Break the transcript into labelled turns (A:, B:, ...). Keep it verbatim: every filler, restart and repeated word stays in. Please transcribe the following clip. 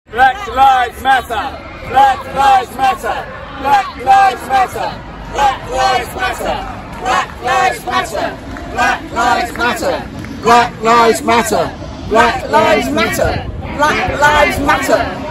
A: Black lives matter. Black lives matter. Black lives matter. Black lives matter. Black lives matter. Black lives matter. Black lives matter. Black lives matter. Black lives matter.